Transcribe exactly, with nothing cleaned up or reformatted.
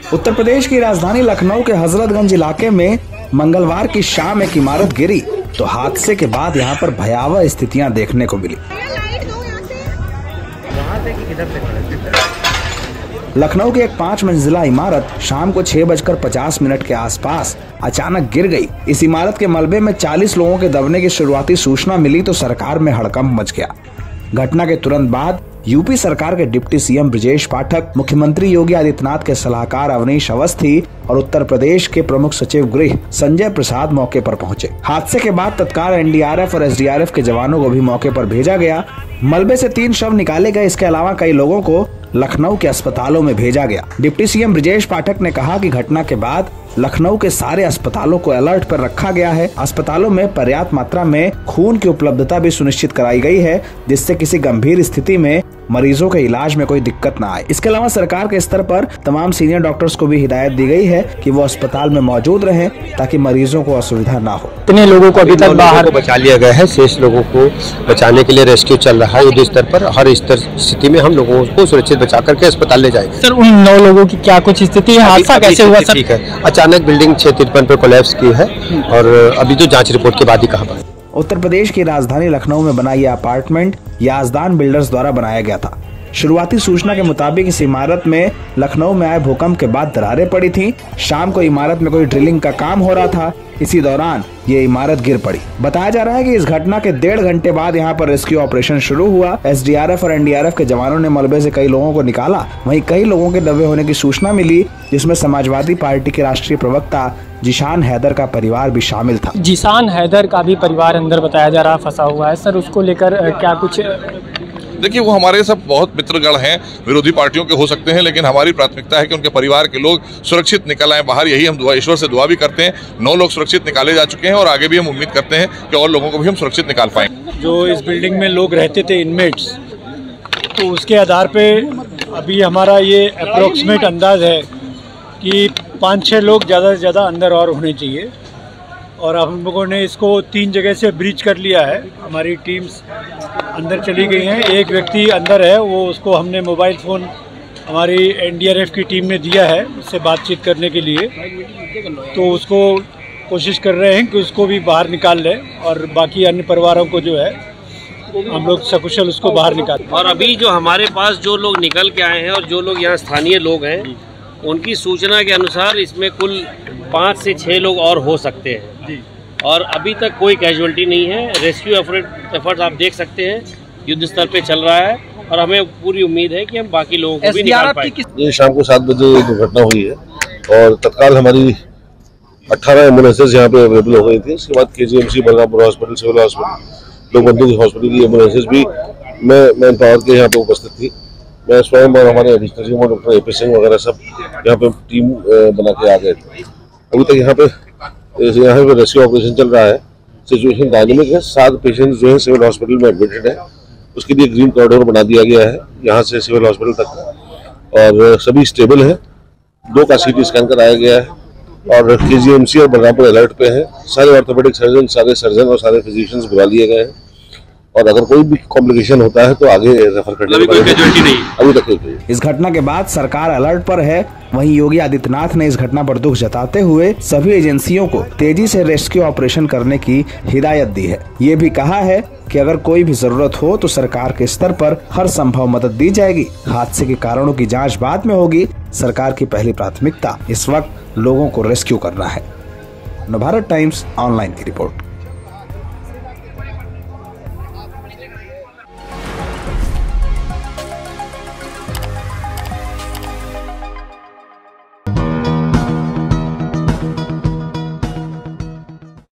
उत्तर प्रदेश की राजधानी लखनऊ के हजरतगंज इलाके में मंगलवार की शाम एक इमारत गिरी तो हादसे के बाद यहां पर भयावह स्थितियां देखने को मिली। लखनऊ की एक पाँच मंजिला इमारत शाम को छह बजकर पचास मिनट के आसपास अचानक गिर गई। इस इमारत के मलबे में चालीस लोगों के दबने की शुरुआती सूचना मिली तो सरकार में हड़कंप मच गया। घटना के तुरंत बाद यूपी सरकार के डिप्टी सीएम ब्रजेश पाठक, मुख्यमंत्री योगी आदित्यनाथ के सलाहकार अवनीश अवस्थी और उत्तर प्रदेश के प्रमुख सचिव गृह संजय प्रसाद मौके पर पहुंचे। हादसे के बाद तत्काल एनडीआरएफ और एसडीआरएफ के जवानों को भी मौके पर भेजा गया। मलबे से तीन शव निकाले गए। इसके अलावा कई लोगों को लखनऊ के अस्पतालों में भेजा गया। डिप्टी सीएम ब्रजेश पाठक ने कहा कि घटना के बाद लखनऊ के सारे अस्पतालों को अलर्ट पर रखा गया है। अस्पतालों में पर्याप्त मात्रा में खून की उपलब्धता भी सुनिश्चित कराई गई है, जिससे किसी गंभीर स्थिति में मरीजों के इलाज में कोई दिक्कत न आए। इसके अलावा सरकार के स्तर पर तमाम सीनियर डॉक्टर्स को भी हिदायत दी गई है कि वो अस्पताल में मौजूद रहें ताकि मरीजों को असुविधा न हो। इतने लोगों को अभी तक बाहर बचा लिया गया है। शेष लोगों को बचाने के लिए रेस्क्यू चल रहा है। युद्ध स्तर पर हर स्तर स्थिति में हम लोगों को सुरक्षित बचा करके अस्पताल ले जाएंगे। सर, उन नौ लोगों की क्या कुछ स्थिति है? हादसा कैसे हुआ सर? ठीक है, अचानक बिल्डिंग छह तिरपन पर कोलैप्स की है और अभी तो जांच रिपोर्ट के बाद ही कहा। उत्तर प्रदेश की राजधानी लखनऊ में बना यह अपार्टमेंट याजदान बिल्डर्स द्वारा बनाया गया था। शुरुआती सूचना के मुताबिक इस इमारत में लखनऊ में आए भूकंप के बाद दरारें पड़ी थीं। शाम को इमारत में कोई ड्रिलिंग का काम हो रहा था। इसी दौरान ये इमारत गिर पड़ी। बताया जा रहा है कि इस घटना के डेढ़ घंटे बाद यहाँ पर रेस्क्यू ऑपरेशन शुरू हुआ। एसडीआरएफ और एनडीआरएफ के जवानों ने मलबे से कई लोगों को निकाला। वहीं कई लोगों के दबे होने की सूचना मिली, जिसमें समाजवादी पार्टी के राष्ट्रीय प्रवक्ता जिशान हैदर का परिवार भी शामिल था। जिशान हैदर का भी परिवार अंदर बताया जा रहा फंसा हुआ है। सर, उसको लेकर क्या कुछ? देखिए, वो हमारे सब बहुत मित्रगण हैं, विरोधी पार्टियों के हो सकते हैं, लेकिन हमारी प्राथमिकता है कि उनके परिवार के लोग सुरक्षित निकल आए बाहर। यही हम दुआ ईश्वर से दुआ भी करते हैं। नौ लोग सुरक्षित निकाले जा चुके हैं और आगे भी हम उम्मीद करते हैं कि और लोगों को भी हम सुरक्षित निकाल पाएंगे। जो इस बिल्डिंग में लोग रहते थे इनमेट्स, तो उसके आधार पे अभी हमारा ये अप्रोक्सीमेट अंदाज है कि पाँच छः लोग ज़्यादा से ज़्यादा अंदर और होने चाहिए। और हम लोगों ने इसको तीन जगह से ब्रीच कर लिया है। हमारी टीम्स अंदर चली गई हैं। एक व्यक्ति अंदर है, वो उसको हमने मोबाइल फ़ोन हमारी एनडीआरएफ की टीम ने दिया है उससे बातचीत करने के लिए, तो उसको कोशिश कर रहे हैं कि उसको भी बाहर निकाल लें और बाकी अन्य परिवारों को जो है हम लोग सकुशल उसको बाहर निकाल। और अभी जो हमारे पास जो लोग निकल के आए हैं और जो लोग यहाँ स्थानीय लोग हैं, उनकी सूचना के अनुसार इसमें कुल पाँच से छः लोग और हो सकते हैं और अभी तक कोई कैजुअल्टी नहीं है। रेस्क्यू एफर्ट आप देख सकते हैं युद्ध स्तर पे चल रहा है और हमें पूरी उम्मीद है कि हम बाकी लोगों को भी निकाल पाएंगे। ये शाम को सात बजे दुर्घटना हुई है और तत्काल हमारी अठारह एम्बुलेंसेज यहाँ पे अवेलेबल हो गई थी। इसके बाद KGMC, Balrampur hospital, civil hospital, Lokbandhu hospital की एम्बुलेंसेज भी मैं मैन पावर के यहाँ पे उपस्थित थी। मैं स्वयं और हमारे additional doctor A P Singh वगैरह सब यहाँ पे टीम बना के आ गए थे। अभी तक यहाँ पे यहाँ पे रेस्क्यू ऑपरेशन चल रहा है। सिचुएशन डायनेमिक है। सात पेशेंट जो है सिविल हॉस्पिटल में एडमिटेड है। उसके लिए ग्रीन कॉरिडोर बना दिया गया है यहाँ से सिविल हॉस्पिटल तक और सभी स्टेबल है। दो का सीटी स्कैन कराया गया है और केजीएमसी और बलरामपुर अलर्ट पे है। सारे ऑर्थोपेडिक सर्जन, सारे सर्जन और सारे फिजिशियंस बुला लिए गए हैं और अगर कोई भी कॉम्प्लिकेशन होता है तो आगे रेफर करने की अभी तक नहीं। इस घटना के बाद सरकार अलर्ट पर है। वहीं योगी आदित्यनाथ ने इस घटना पर दुख जताते हुए सभी एजेंसियों को तेजी से रेस्क्यू ऑपरेशन करने की हिदायत दी है। ये भी कहा है कि अगर कोई भी जरूरत हो तो सरकार के स्तर पर हर संभव मदद दी जाएगी। हादसे के कारणों की जाँच बाद में होगी। सरकार की पहली प्राथमिकता इस वक्त लोगों को रेस्क्यू करना है। नवभारत टाइम्स ऑनलाइन की रिपोर्ट।